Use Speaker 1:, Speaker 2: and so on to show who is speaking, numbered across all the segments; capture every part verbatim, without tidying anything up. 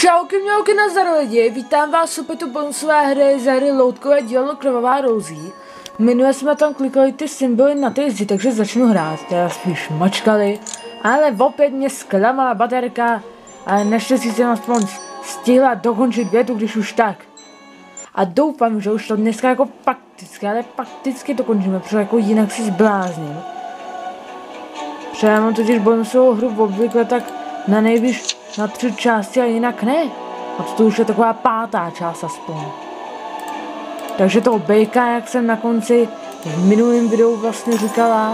Speaker 1: Čauky mňauky na zdar lidi, vítám vás opět u bonusové hry z hry loutkové dílo Krvavá rouzí. Minule jsme tam klikali ty symboly na ty zdi, takže začnu hrát, teda spíš mačkali, ale opět mě zklamala baterka, ale naštěstí jsem aspoň stihla dokončit větu, když už tak. A doufám, že už to dneska jako fakticky, ale fakticky dokončíme, protože jako jinak si zblázním. Protože já mám totiž bonusovou hru obvykle tak na nejvíc na tři části a jinak ne. A to už je taková pátá část aspoň. Takže toho bejka, jak jsem na konci v minulém videu vlastně říkala.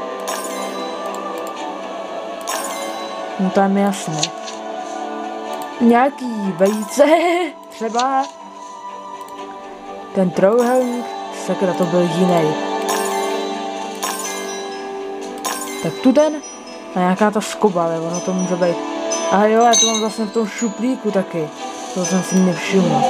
Speaker 1: No tam je jasné. Nějaký vejce, třeba. Ten trouhelník, sakra, to byl jiný. Tak tu ten a nějaká ta skoba, ale ono to může být. A jo, já to mám vlastně v tom šuplíku taky. To jsem si nevšiml.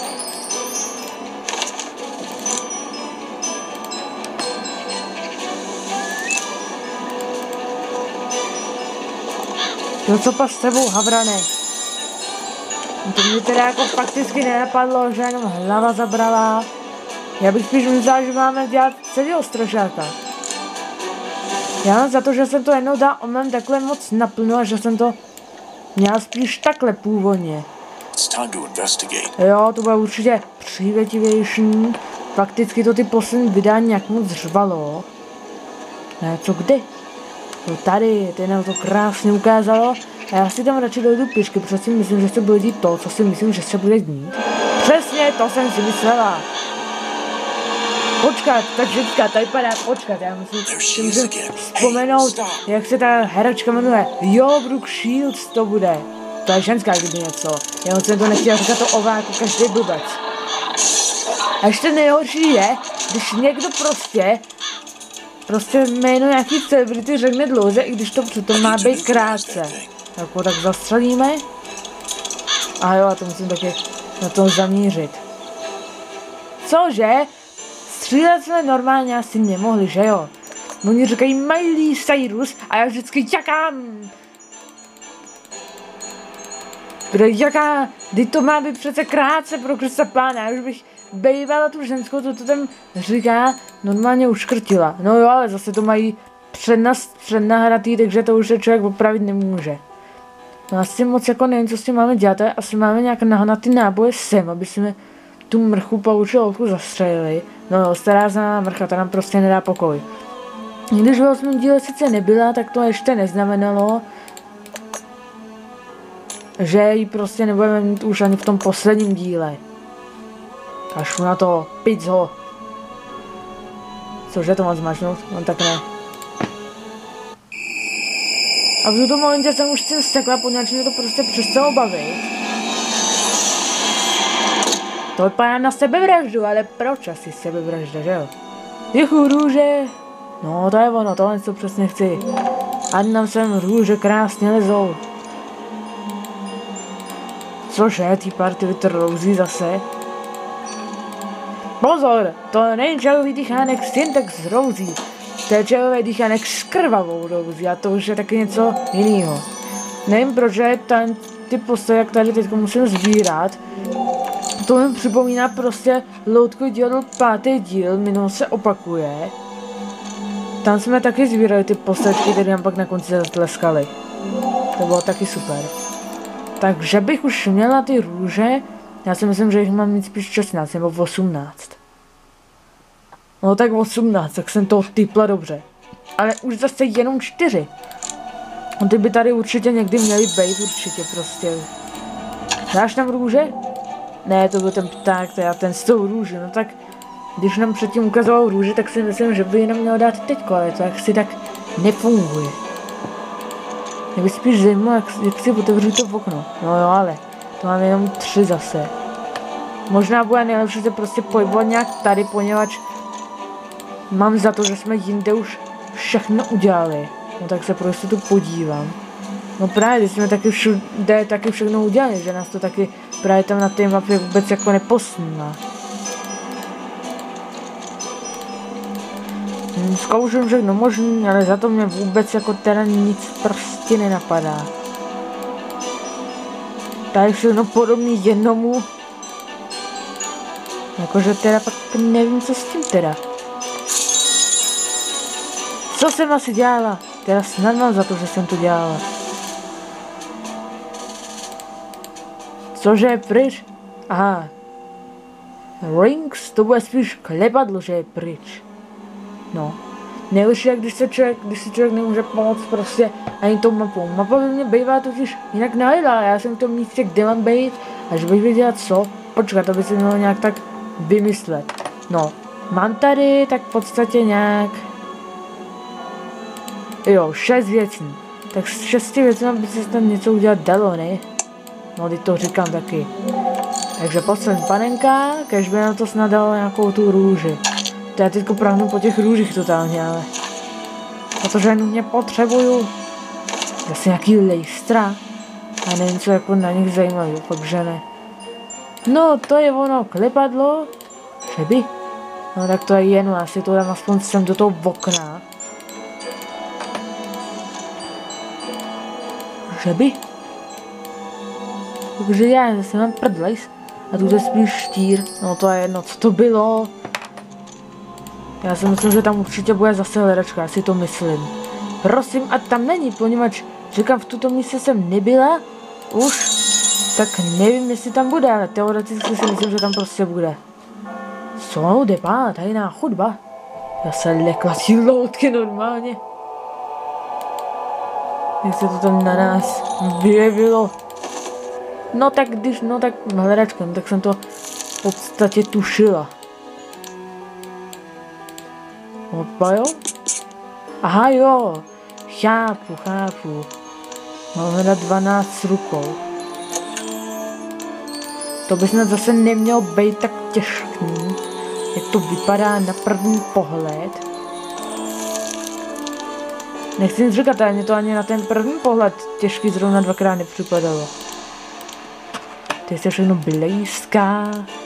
Speaker 1: Jo, co pa s tebou, havrane? To mě teda jako fakticky nenapadlo, že jenom hlava zabrala. Já bych spíš myslel, že máme dělat celého strašáka. Já mám za to, že jsem to jednou dal omem takhle moc naplno a že jsem to měl spíš takhle původně. Jo, to bylo určitě přívětivější. Fakticky to ty poslední videa nějak moc řvalo. Ne, co kdy? No tady, tady nám to krásně ukázalo. A já si tam radši dojdu pěšky, protože si myslím, že se bude dít to, co si myslím, že se bude dít. Přesně to jsem si myslela. Počkat, ta ženská, tady padá, počkat, já musím si můžu vzpomenout, jak se ta heračka jmenuje. Jo, Brooke Shields to bude. To je ženská, kdyby něco. Já jsem to nechtěl říkat to ová jako každý blbec. A ještě nejhorší je, když někdo prostě, prostě jméno nějaký celebrity řekne dlouze, i když to přitom má být krátce. Jako tak zastřelíme. A jo, a to musím taky na to zamířit. Cože? Střílet jsme normálně asi nemohli, že jo? Oni říkají Miley Cyrus a já vždycky jakám. Protože jaká, kdy to má být přece krátce pro Krista Pána, já už bych bejvala tu ženskou, to to tam říká, normálně uškrtila. No jo, ale zase to mají přednas, přednahratý, takže to už se člověk opravit nemůže. No asi moc jako nevím, co s tím máme dělat, asi máme nějak nahnat ty náboje sem, aby jsme tu mrchu paučí loutku zastřelili. No jo, stará známá mrcha, ta nám prostě nedá pokoj. Když v osmém díle sice nebyla, tak to ještě neznamenalo, že ji prostě nebudeme mít už ani v tom posledním díle. Kašlu na to, pic ho. Cože to mám zmačnout? No tak ne. A v tom momentě jsem už s tím stekla, poněvadž mě to prostě přestalo bavit. To vypadá na sebevraždu, ale proč asi sebevražda, že jo? Jichu, růže. No to je ono, tohle co přesně chci. Ať nám sem růže krásně lezou. Cože, ty party vytrouzí zase? Pozor, to není čelový dýchánek Syntax z rouzí. To je čelový dýchánek s krvavou rouzí a to už je taky něco jiného. Nevím proč je ten ty postavy, jak tady teď musím sbírat. To mi připomíná prostě loutkový dílo pátý díl, minul se opakuje. Tam jsme taky sbírali ty postačky, které nám pak na konci zatleskali. To bylo taky super. Takže bych už měla ty růže, já si myslím, že jich mám mít spíš šestnáct nebo osmnáct. No tak osmnáct, tak jsem to typla dobře. Ale už zase jenom čtyři. No ty by tady určitě někdy měly být, určitě prostě. Dáš tam růže? Ne, to byl ten pták, to je ten s tou růži, no tak když nám předtím ukazoval růže, tak si myslím, že by jenom měl dát teďko, ale to jaksi tak nefunguje. Mě by spíš zajímalo, jak, jak si otevřu to v okno. No jo, ale to mám jenom tři zase. Možná bude nejlepší se prostě pohybovat nějak tady, poněvadž mám za to, že jsme jinde už všechno udělali. No tak se prostě tu podívám. No právě, jsme taky všude taky všechno udělali, že nás to taky právě tam na té mapě vůbec jako neposnímá. Hmm, zkouším všechno možný, ale za to mě vůbec jako teda nic prostě nenapadá. tady všechno podobný jednomu. Jakože teda pak nevím, co s tím teda. Co jsem asi dělala? Teda snad mám za to, že jsem to dělala. Cože je pryč? Aha. Rings, to bude spíš klepadlo, že je pryč. No. Nejlepší je, když se člověk, když si člověk nemůže pomoct prostě ani tou mapou. Mapa by mě bývá totiž jinak nahledala, já jsem v tom místě, kde mám být, až bych věděla co. Počkat, to by se mělo nějak tak vymyslet. No, mám tady tak v podstatě nějak... Jo, šest věcí. Tak s šesti věcmi by se tam něco udělat dalo, ne? No, teď to říkám taky. Takže poslední panenka, kež by na to snad dalo nějakou tu růži. To já teďko prahnu po těch růžích totálně, ale... Protože nutně potřebuju... Zase nějaký lejstra. A nevím, co jako na nich zajímavý, fakt že ne. No, to je ono, klepadlo. Že by? No tak to je jedno, asi to dám aspoň sem do toho okna. Že by? Takže já zase mám prdlejs. A tu je spíš štír. No to je jedno, co to bylo. Já si myslím, že tam určitě bude zase hledačka, já si to myslím. Prosím, a tam není, poněvadž říkám, v tuto místě jsem nebyla. Už. Tak nevím, jestli tam bude, ale teoreticky si myslím, že tam prostě bude. Co, depá, tajná chodba. Já se lekla ty loutky normálně. Jak se to tam na nás vyjevilo. No tak když, no tak hledačkem, tak jsem to v podstatě tušila. Opa jo? Aha jo, chápu, chápu. Máme na dvanáct rukou. To by snad zase nemělo být tak těžký, jak to vypadá na první pohled. Nechci nic říkat, ale mě to ani na ten první pohled těžký zrovna dvakrát nepřipadalo. Teď se všechno blízká.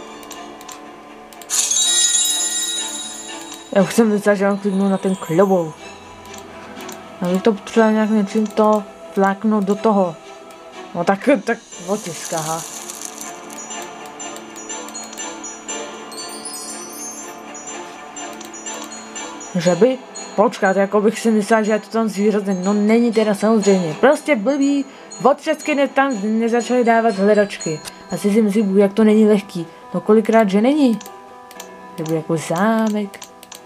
Speaker 1: Já už jsem myslel, že mám kliknout na ten klobouk. Já bych to potřeboval nějak něčím to fláknout do toho. No tak, tak otiska, aha. Že by? Počkat, jako bych si myslel, že je to tam zvířat, no není teda samozřejmě. Prostě blbý, od česky ne, tam nezačali dávat hledačky. Asi si myslím, jak to není lehký. No kolikrát, že není. Že by jako zámek.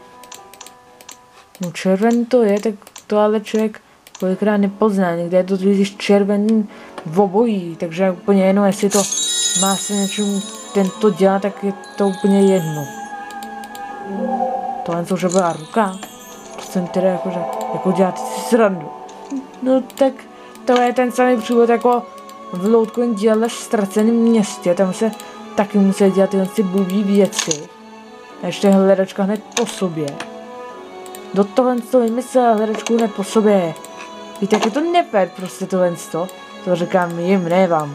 Speaker 1: No červen to je, tak to ale člověk kolikrát nepozná. Někde je to totiž červený v obojí, takže je úplně jedno, jestli to má se něčím tento dělá, tak je to úplně jedno. Tohle to, že byla ruka. To jsem teda jakože, jako dělat si srandu. No tak to je ten samý příběh jako v loutkovém díle v ztraceném městě. Tam se taky musí dělat tyhle ty blbý věci. A ještě hledačka hned po sobě. Do tohle to vymyslel hledačku hned po sobě. Víte, jak je to nepět prostě tohle to. To říkám jim, ne vám.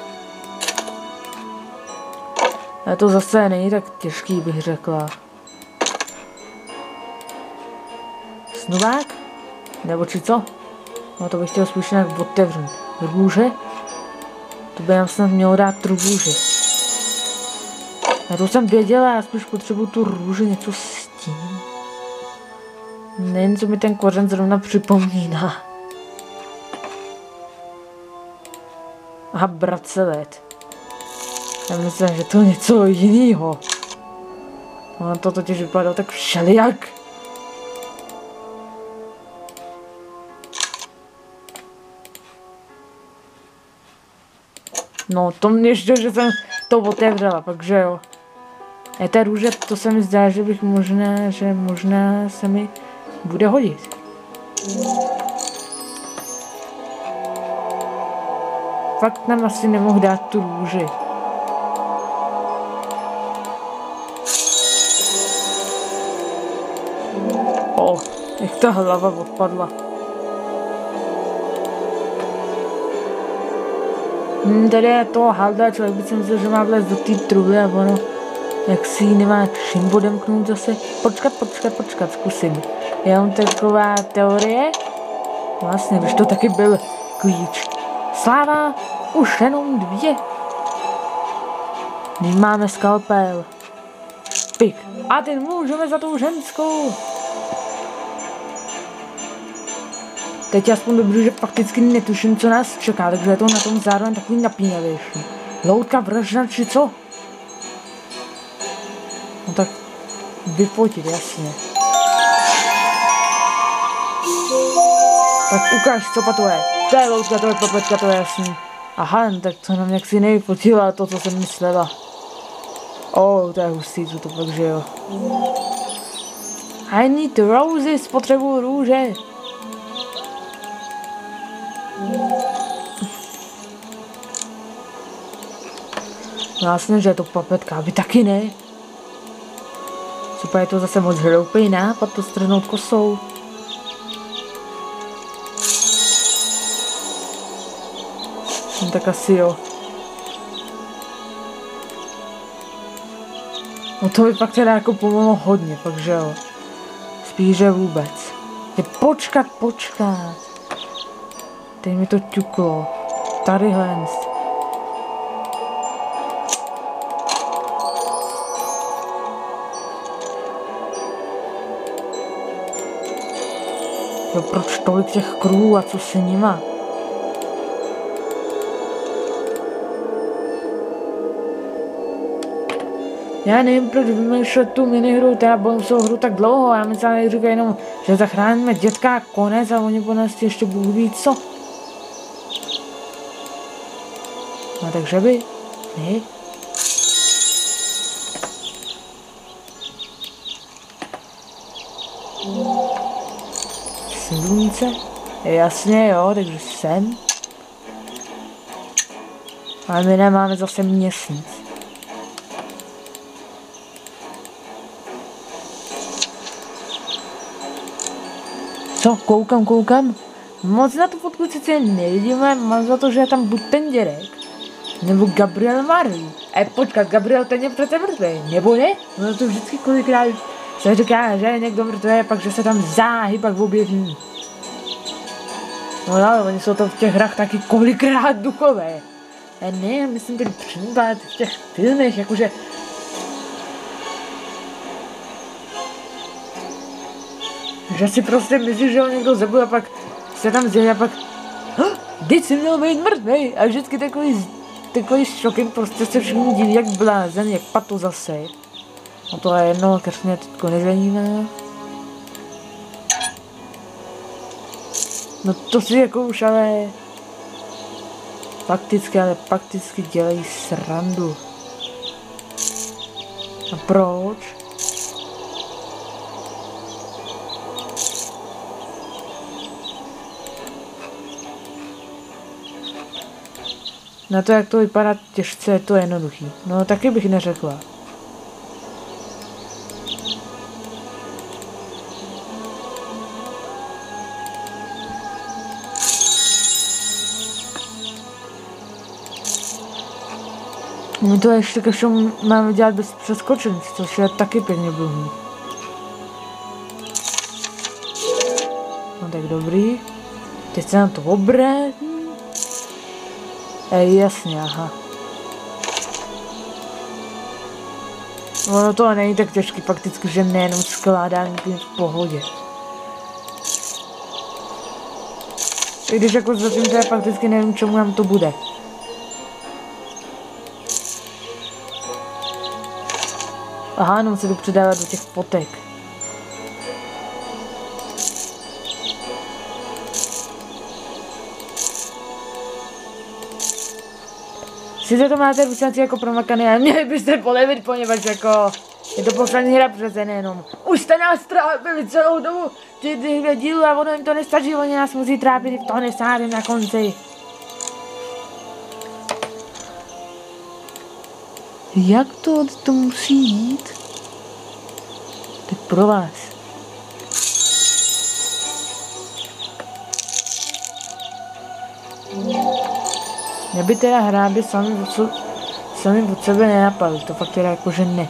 Speaker 1: Ale to zase není tak těžký, bych řekla. Snubák? Nebo či co? No to bych chtěl spíš nějak otevřít. Růže? To by nám snad mělo dát růži. Já to jsem věděla, já spíš potřebuju tu růži, něco s tím. Nejen co mi ten kořen zrovna připomíná. Aha, bracelet. Já myslím, že to je něco jiného. No to totiž vypadalo tak všelijak. No, to mě ještě, že jsem to otevřela, takže jo. A ta růže, to se mi zdá, že bych možná, že možná se mi bude hodit. Fakt nám asi nemohl dát tu růži. O, jak ta hlava odpadla. Hmm, tady je toho halda, člověk by si myslel, že má vlézt do té truhle a ono, jak si ji nemá čím odemknout zase. Počkat, počkat, počkat, zkusím. Já mám taková teorie. Vlastně, když to taky byl klíč. Sláva, Už jenom dvě. Teď máme skalpel. Pik. A teď můžeme za tou ženskou. Teď aspoň dobře, že fakticky netuším, co nás čeká, takže je to na tom zároveň takový napínavější. Loutka vražda, či co? No tak vyfotit, jasně. Tak ukáž, co pa to je. To je loutka, to je papetka, to je jasný. Aha, no tak to nám jaksi nevyfotila to, co jsem myslela. Oh, to je hustý, co to pak, že jo. I need roses, potřebuju růže. Vlastně, že je to papetka, aby taky ne. Super, je to zase moc hloupý nápad to strhnout kosou. No tak asi jo. No to by pak teda jako pomohlo hodně, fakt že jo. Spíš, že vůbec. Je počkat, počkat. Teď mi to ťuklo. Tadyhle. Jo, proč tolik těch kruhů a co s nima? Já nevím, proč vymýšlet tu minihru, teda bonusovou hru tak dlouho, já myslím, že říkají jenom, že zachráníme dětka a konec a oni po nás ještě Bůh ví co. No takže by, ne? Slunce? Jasně jo, takže sem. Ale my nemáme zase měsíc. Co? Koukám, koukám. Moc na tu fotku sice nevidíme, mám za to, že je tam buď ten dědek, nebo Gabriel Marie. E, počkat, Gabriel ten je přece mrtvý, nebo ne? No to vždycky kolikrát se říká, že je někdo mrtvý, pak že se tam záhy pak objeví. No ale oni jsou to v těch hrách taky kolikrát duchové. E, ne, myslím teď případ v těch filmech, jakože že si prostě myslíš, že ho někdo zabil a pak se tam zjel a pak teď si měl být mrtvej a vždycky takový, takový šokem prostě se všichni diví jak blázen, jak pato zase. No to je jedno, kež mě teďko nezajímá. No to si jako už ale fakticky, ale fakticky dělají srandu. A proč? Na to, jak to vypadá těžce, je to jednoduchý. No, taky bych neřekla. My to ještě ke všemu máme dělat bez přeskočení, což je taky pěkně blbý. No tak dobrý. Teď se nám to obrátí. Ej, jasně, aha. Ono to není tak těžký, fakticky, že nejenom skládání v pohodě. I když jako zatím to je fakticky nevím, čemu nám to bude. Aha, jenom se jdu předávat do těch fotek. Sice to máte ručanci jako promakaný, ale měli byste polevit, poněvadž jako je to poslední hra přece nejenom. Už jste nás trápili celou dobu ty dvě dílu a ono jim to nestačí, oni nás musí trápit i v toho nesádem na konci. Jak to to musí jít? Tak pro vás. Mě by teda hráby sami od, sami od sebe nenapadly, to fakt teda jakože ne.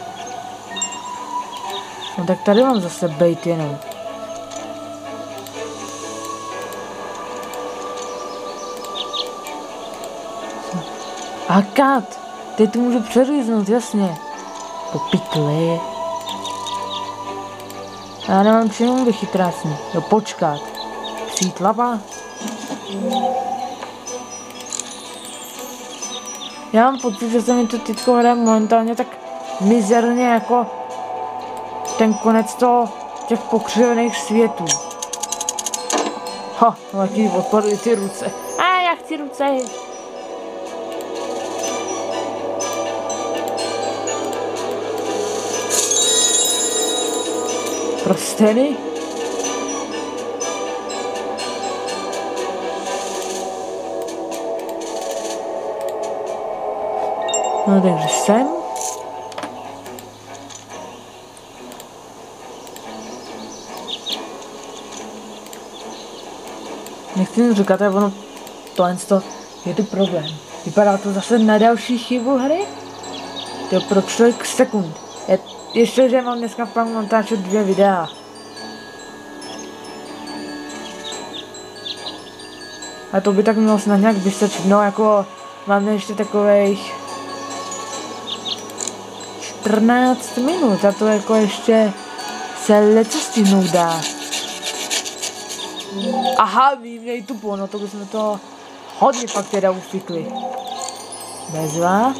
Speaker 1: No tak tady mám zase bejt jenom. A kat, teď to můžu přeříznout, jasně. Po pytli. Já nemám čemu být chytrásný. No počkat. Přijít lapa. Já mám pocit, že se mi to teďko hraje momentálně tak mizerně jako ten konec toho těch pokřivených světů. Ha, no jaký odpadly ty ruce. A já chci ruce. Prsteny? No takže sem. Nechci jim říkat, ale ono tohle je to problém. Vypadá to zase na další chybu hry? To pro člověk sekund. Je, ještě, že mám dneska v plánu natáčet dvě videa. A to by tak mělo snad nějak vystačit. No jako máme ještě takových čtrnáct minut a to jako ještě se leco stihnout dá. Aha, výměj tupo, no to bychom to hodně pak teda ufikli. Bezva.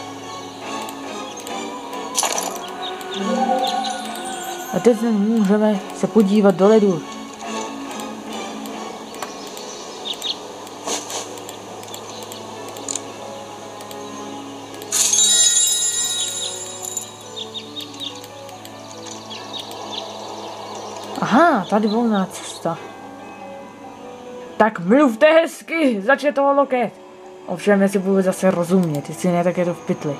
Speaker 1: A teď se můžeme se podívat do ledu. Aha, tady volná cesta. Tak mluvte hezky, začne toho loket. Ovšem, jestli budu zase rozumět, jestli ne, tak je to v pytli.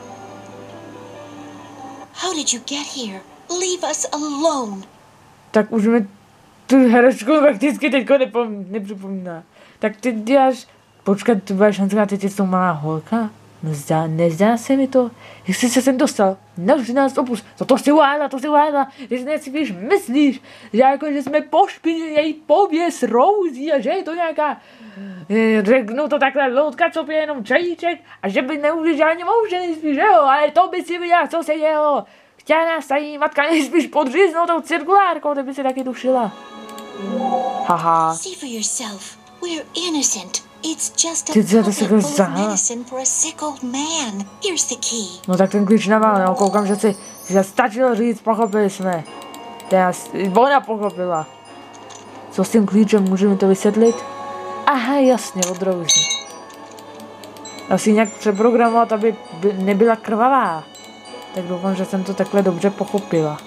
Speaker 2: How did you get here? Leave us alone.
Speaker 1: Tak už mi tu herečku prakticky teďko nepom- nepřipomíná. Tak ty děláš, počkat, tu budeš šancovat, teď je to malá holka? Nezdá, nezdá se mi to. Jak jsi se sem dostal? Navždy nás opus. To, to si uhála, to si uhála. Když ne si víš, myslíš, že jako, že jsme pošpinili její pověst Rosie a že je to nějaká, řeknu to takhle, loutka, co pije jenom čajíček a že by neužili žádný mouženství, že jo? Ale to by si viděla, co se dělo. Chtěla nás tady matka nejspíš podříznout tou cirkulárkou, to by si taky tušila. Haha.
Speaker 2: See for yourself. We're innocent. It's just a
Speaker 1: Ty co, to se
Speaker 2: pocket full of
Speaker 1: zaha.
Speaker 2: medicine for a sick old man. Here's the key.
Speaker 1: No tak ten klíč nemá, no koukám, že si, že stačilo říct, pochopili jsme. Teda, ona pochopila. Co s tím klíčem, můžeme to vysvětlit? Aha, jasně, od Rosie. Asi nějak přeprogramovat, aby by nebyla krvavá. Tak doufám, že jsem to takhle dobře pochopila.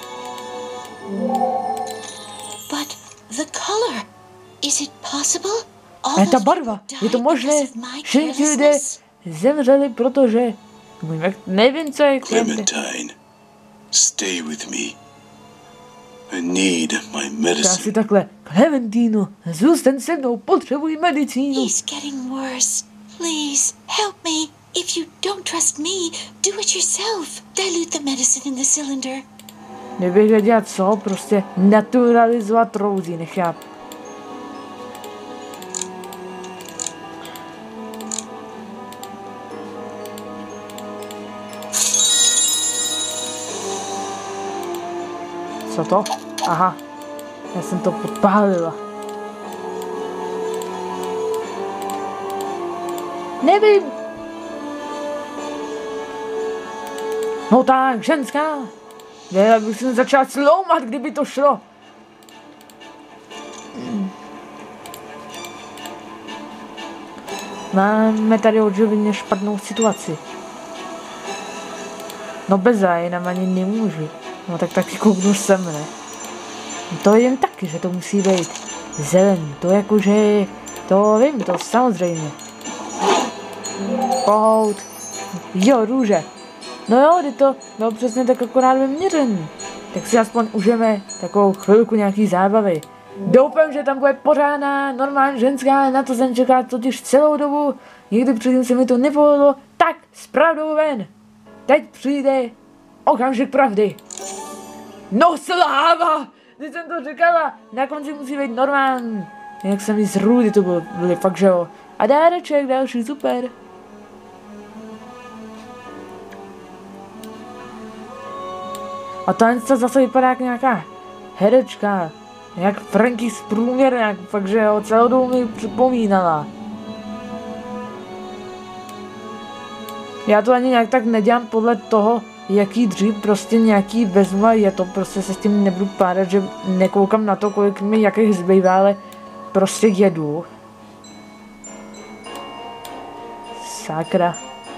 Speaker 2: But the color. Is it possible?
Speaker 1: Ale ta barva, je to možné, všichni lidé zemřeli, protože... Nevím, co je...
Speaker 3: Clementine, stay with me. I need my medicine.
Speaker 1: Asi takhle, Clementino, zůstaň se mnou, potřebuji medicínu.
Speaker 2: He's getting worse. Please, help me. If you don't trust me, do it yourself. Dilute the medicine in the cylinder.
Speaker 1: Nebych věděla co, prostě naturalizovat Rosie, nechápu. Co to? Aha, já jsem to podpálila. Nevím. No tak, ženská. Já bych se začala sloumat, kdyby to šlo. Máme tady očividně špatnou situaci. No bez zájem ani nemůžu. No tak taky kouknu sem, ne? To vím taky, že to musí být zelený. To jakože... To vím, to samozřejmě. Pohout. Jo, růže. No jo, je to no přesně tak akorát vyměřený. Tak si aspoň užijeme takovou chvilku nějaký zábavy. Doufám, že tam bude pořádná, normální ženská, na to jsem čekal totiž celou dobu. Nikdy předtím se mi to nepovedlo, tak s pravdou ven. Teď přijde okamžik pravdy. No sláva! Teď jsem to říkala, na konci musí být normální. Jak jsem mi z Rudy to bylo, byly fakt, že jo. A dáreček další, super. A ta zase vypadá jak nějaká herečka. Jak Frankie z průměrňák, takže jo, celou dobu mi připomínala. Já to ani nějak tak nedělám podle toho, jaký dřív prostě nějaký vezmu a je to, prostě se s tím nebudu pádat, že nekoukám na to, kolik mi jakých zbývá, ale prostě jedu. Sakra.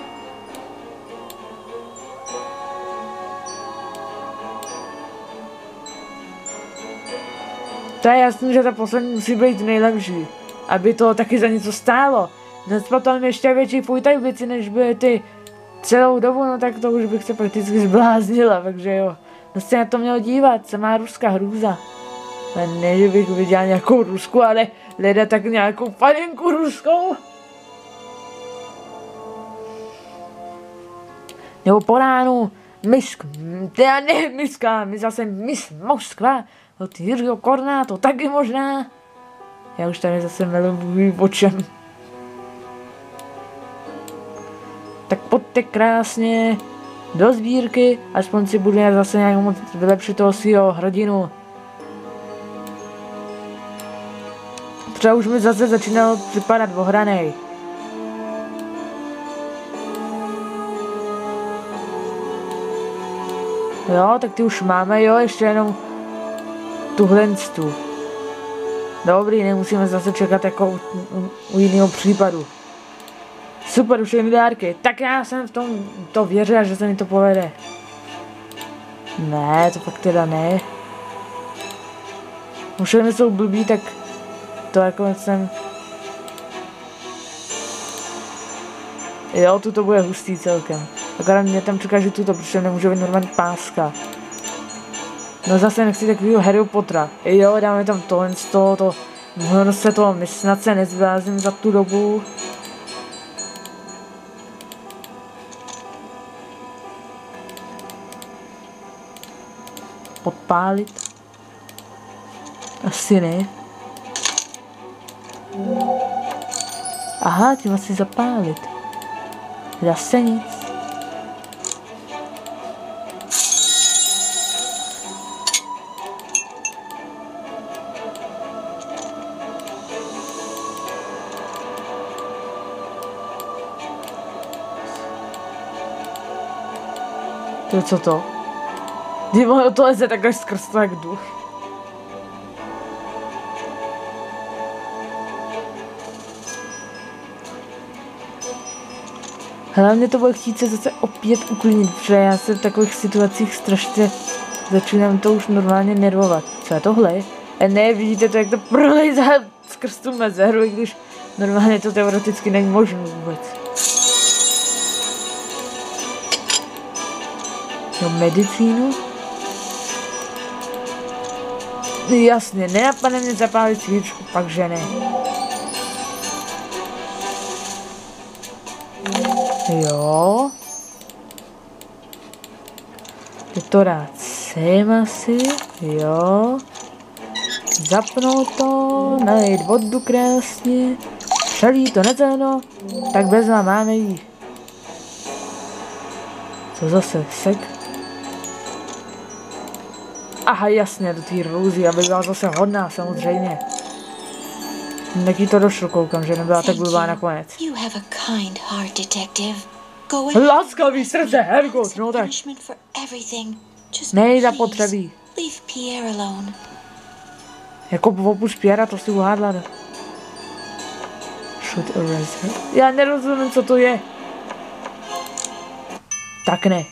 Speaker 1: To je jasný, že ta poslední musí být nejlepší, aby to taky za něco stálo. Necpat tam ještě větší půjtajbici, než by ty celou dobu, no tak to už bych se prakticky zbláznila, takže jo. No se na to mělo dívat, samá ruská hrůza. Ale ne, že bych viděla nějakou Rusku, ale leda tak nějakou panenku ruskou. Nebo po ránu, misk, teda ne miska, my zase mis Moskva, od Jiřího Korna, to taky možná. Já už tady zase meluji o čem. Tak pojďte krásně do sbírky, aspoň si bude zase nějak moc vylepšit toho svýho hrdinu. Třeba už mi zase začínal připadat ohranej. Jo, tak ty už máme, jo, ještě jenom tuhle tu. Dobrý, nemusíme zase čekat jako u, u, u jiného případu. Super, už jen dárky. Tak já jsem v tom to věřil, že se mi to povede. Ne, to fakt teda ne. Už jen jsou blbý, tak to jako jsem... Jo, tu to bude hustý celkem. Akorát mě tam čeká, že tu to, protože nemůže být normální páska. No zase nechci takovýho Harry Pottera. Jo, dáme tam tohle z toho, to... Mohlo se to, my snad se nezblázím za tu dobu. Podpálit? Asi ne. Aha, tím asi zapálit. Zase nic. To co to? Divo, to leze takhle skrz to jak duch. Hlavně to bude chtít se zase opět uklidnit, protože já se v takových situacích strašně začínám to už normálně nervovat. Co je tohle? E ne, vidíte to, jak to prolejzá skrz tu mezeru, i když normálně to teoreticky není možné vůbec. No, medicínu? Jasně, nenapadne mě zapálit svíčku, pak že ne. Jo. Je to rád sem asi, jo. Zapnout to, nalejt vodu krásně, přelít to na zelenou, tak bezva máme jí. Co zase, sek? Aha, jasně, do té růzy, aby byla zase hodná, samozřejmě. Neký to došlo, koukám, že nebyla tak blbá nakonec. Láskavý srdce, Hergot, no tak. Nej zapotřebí. Jako opus Pierra, to si uhádla. Shoot a razor. Já nerozumím, co to je. Tak ne.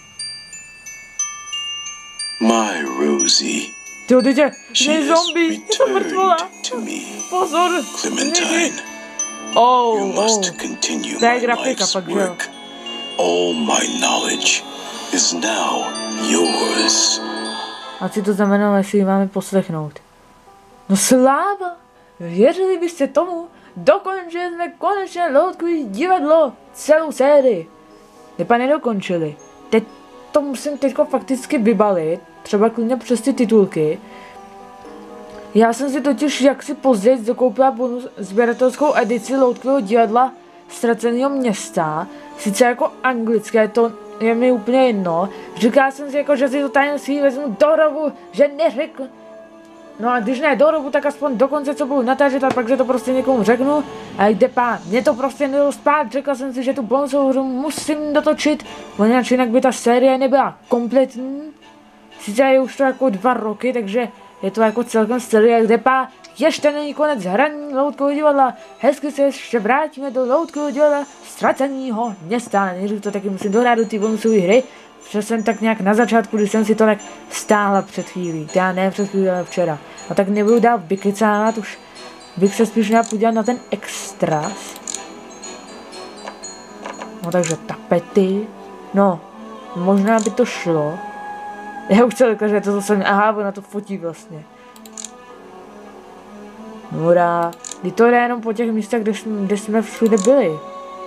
Speaker 3: My Rosie.
Speaker 1: Tyjo, dítě,
Speaker 3: She
Speaker 1: je
Speaker 3: has
Speaker 1: zombie, je to mrtvola.
Speaker 3: returned to me.
Speaker 1: Pozor.
Speaker 3: Clementine,
Speaker 1: Oh,
Speaker 3: you
Speaker 1: oh.
Speaker 3: must continue
Speaker 1: To je
Speaker 3: my
Speaker 1: grafika,
Speaker 3: life's
Speaker 1: pak, že jo.
Speaker 3: work. All my knowledge is now yours.
Speaker 1: A si to znamenalo, jestli ji máme poslechnout. No sláva! Věřili byste tomu? Dokončili jsme konečně loutkový divadlo, celou sérii. Vypa nedokončili. Teď to musím teďko fakticky vybalit, třeba klidně přes ty titulky. Já jsem si totiž jaksi později dokoupila bonus sběratelskou edici loutkového divadla Ztraceného města, sice jako anglické, to je mi úplně jedno. Říkal jsem si jako, že si to tajemství vezmu do hrobu, že neřekl. No a když ne do hrobu, tak aspoň do konce, co budu natáčet, a pak, že to prostě někomu řeknu. A jde pán, mě to prostě nedalo spát, řekl jsem si, že tu bonusovou hru musím dotočit, poněvadž jinak by ta série nebyla kompletní. Sice je už to jako dva roky, takže je to jako celkem série, kde pá, ještě není konec hraní Loutkového divadla. Hezky se ještě vrátíme do Loutkového divadla ztraceného města. Nejdřív to taky musím dohrát do té bonusové hry, protože jsem tak nějak na začátku, když jsem si to tak stáhla před chvílí. Teda ne před chvílí, ale včera. No tak nebudu dál vykecávat, už bych se spíš měl podívat na ten extras. No takže tapety. No, možná by to šlo. Já už jsem řekl, že to zase, aha, ona to fotí vlastně. Dobrá, kdy to jde jenom po těch místech, kde jsme, kde jsme všude byli.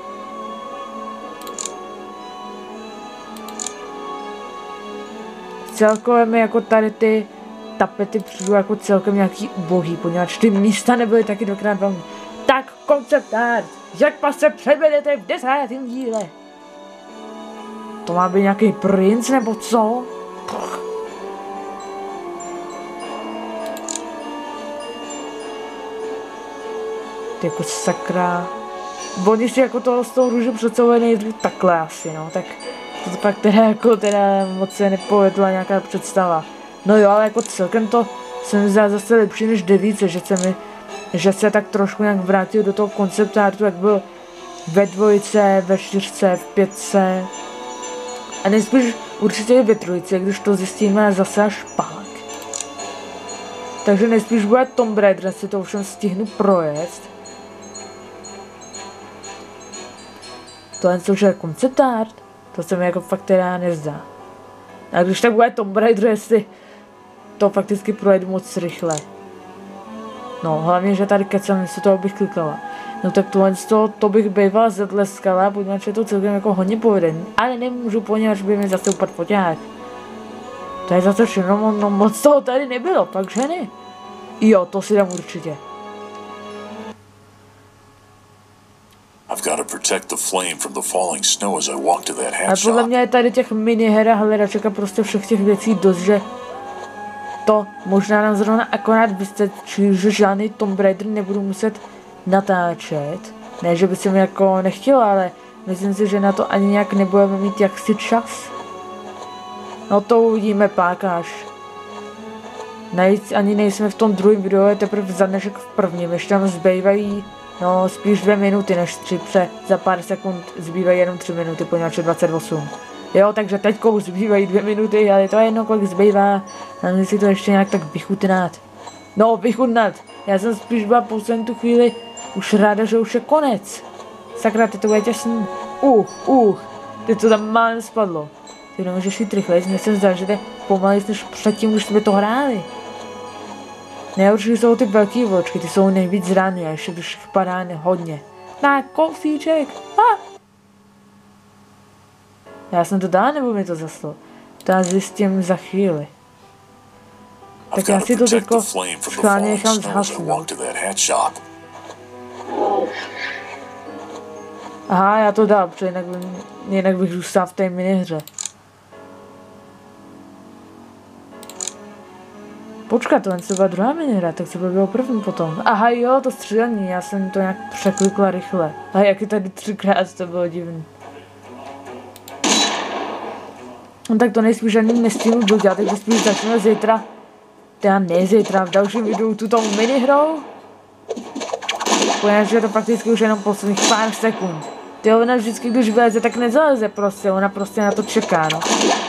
Speaker 1: Celkově mi jako tady ty tapety přijdu jako celkem nějaký ubohý, poněvadž ty místa nebyly taky dvakrát velmi. Tak koncept art, jak pas se předvedete v desátém díle? To má být nějaký princ nebo co? Puch. Ty jako sakra. Oni si jako toho z toho růže představuje nejdřív takhle asi, no, tak to pak teda jako teda moc se nepovedla nějaká představa. No jo, ale jako celkem to se mi zdá zase lepší než devíce, že se mi, že se tak trošku nějak vrátil do toho koncept artu, jak byl ve dvojce, ve čtyřce, v pětce. A nejspíš určitě i ve trojce, když to zjistíme zase až pak. Takže nejspíš bude Tomb Raider, si to ovšem stihnu projet. To jen což je koncept art, to se mi jako fakt teda nezdá. A když tak bude Tomb Raider, jestli to fakticky projedu moc rychle. No, hlavně, že tady kecem, místo toho bych klikala. No tak tohle to, to bych bývala zatleskala, poněvadž je to celkem jako hodně povedený. Ale nemůžu, poněvadž by mi zase upad poťák. To je zase všechno, no moc toho tady nebylo, takže ne. Jo, to si dám určitě.
Speaker 3: I've got to protect the flame from the falling snow as I walk to that hat
Speaker 1: Ale podle
Speaker 3: shop.
Speaker 1: mě je tady těch miniher a hledaček a prostě všech těch věcí dost, že to možná nám zrovna akorát vystačí, že žádný Tomb Raider nebudu muset natáčet. Ne, že by se mi jako nechtělo, ale myslím si, že na to ani nějak nebudeme mít jaksi čas. No to uvidíme pak až. Navíc ani nejsme v tom druhém videu, je teprve za dnešek v prvním, ještě tam zbývají no spíš dvě minuty než tři, pře za pár sekund zbývají jenom tři minuty, poněvadž je dvacet osm. Jo, takže teďko už zbývají dvě minuty, ale to je jedno, kolik zbývá. Mám si to ještě nějak tak vychutnat. No, vychutnat. Já jsem spíš byla poslední tu chvíli už ráda, že už je konec. Sakra, ty to bude těsný. Uh, uh, ty to tam málem spadlo. Ty nemůžeš jít rychle, mně se zdá, že to je pomalejc než předtím, už jsme to hráli. Nejhorší jsou ty velký vločky, ty jsou nejvíc zraný a ještě když jich padá hodně. Tak, kousíček. Ah! Já jsem to dala, nebo mi to zaslo? To já zjistím za chvíli. Tak já si to teďko schválně nechám zhasnout. Aha, já to dám, protože jinak, by, jinak bych zůstal v té minihře. Počkat, to jen se byla druhá minihra, tak se bylo první potom. Aha jo, to střílení, já jsem to nějak překlikla rychle. A jak je tady třikrát, to bylo divný. No tak to nejspíš ani nestihnu dodělat, takže spíš začneme zítra. Teda ne zítra, v dalším videu tuto minihrou. Poněvadž je to prakticky už jenom posledních pár sekund. Ty ona vždycky, když vyleze, tak nezaleze prostě, ona prostě na to čeká, no.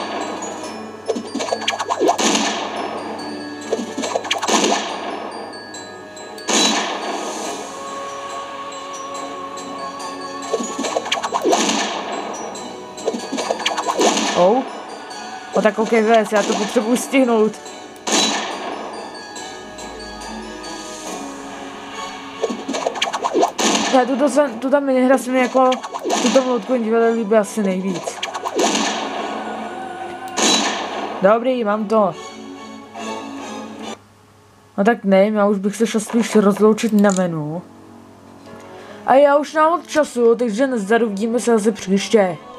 Speaker 1: Oh. O tak ok, vylez, já to potřebuji stihnout. Já tuto, tuto minihra se mi jako tuto Loutkovém divadle líbí asi nejvíc. Dobrý, mám to. No tak nevím, já už bych se šel spíš rozloučit na menu. A já už mám od času, takže nazdar, uvidíme se zase příště.